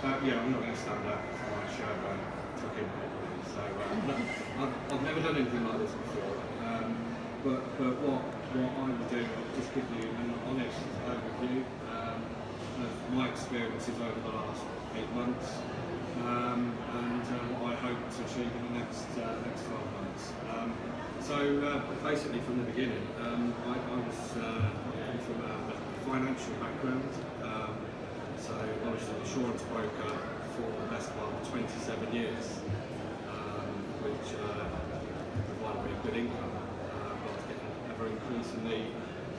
Yeah, I'm not going to stand up for my show and tuck in properly. So I've never done anything like this before. But what I would do, I'll just give you an honest overview of my experiences over the last 8 months and what I hope to achieve in the next 12 months. Basically from the beginning, I come from a financial background. So I was an insurance broker for the best part of 27 years, which provided me a good income. But I was getting ever increasingly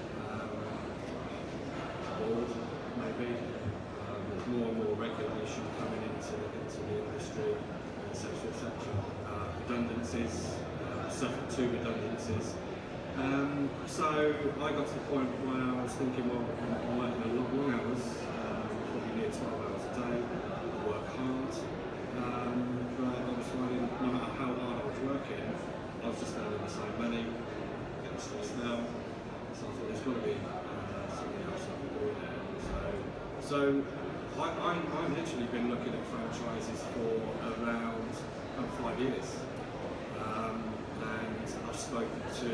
bored, maybe. There's more and more regulation coming into the industry, etc., etc. Redundancies, suffered 2 redundancies. So I got to the point where I was thinking, well, I'm working a lot long hours, probably near 12 hours a day. I work hard, but I was finding no matter how hard I was working, I was just earning the same money, getting stressed out. So I thought there's got to be something else I can do there. So I've literally been looking at franchises for around 5 years, and I've spoken to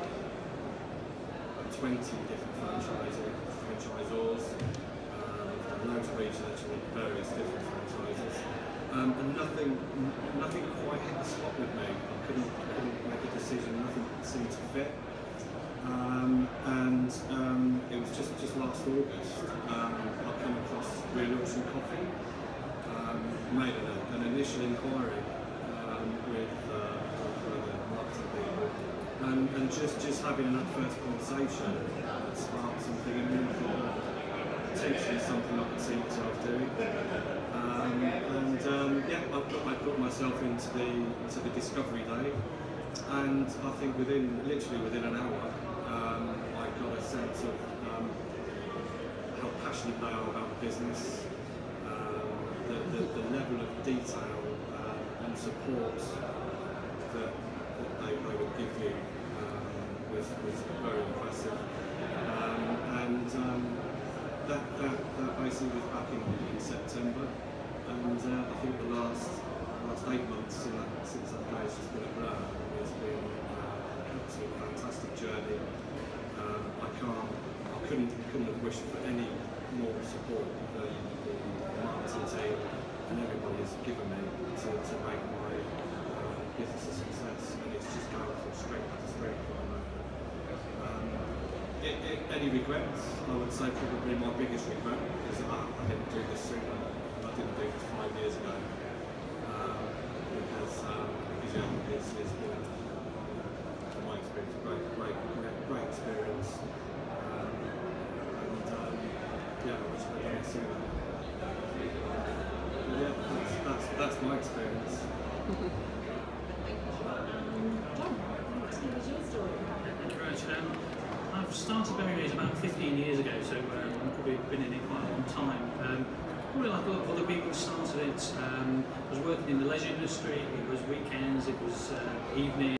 20 different franchisors, loads of research on various different franchises, and nothing quite hit the spot with me. I couldn't make a decision. Nothing seemed to fit. It was just last August. I came across RACoffee, made an initial inquiry with marketing people, and just having that first conversation sparked something in me. Potentially something I could see myself doing, I put myself into the discovery day, and I think literally within an hour, I got a sense of how passionate they are about the business, the level of detail and support that they would give you was very impressive, that basically was back in September, and I think the last 8 months since that day has just been a blur. It's been an absolutely fantastic journey. I couldn't have wished for any more support than the marketing team and everybody has given me to make my business a success, and it's just going from strength to strength at the moment. Any regrets? I would say probably my biggest regret is that I didn't do this sooner. I didn't do this 5 years ago. Because it's been, from my experience, a great experience. I wish I'd done it sooner. But yeah, that's my experience. John, what's your story? Right, I've started Berries about 15 years ago, so I've probably been in it quite a long time. Probably like a lot of other people started it, I was working in the leisure industry, it was weekends, it was evenings.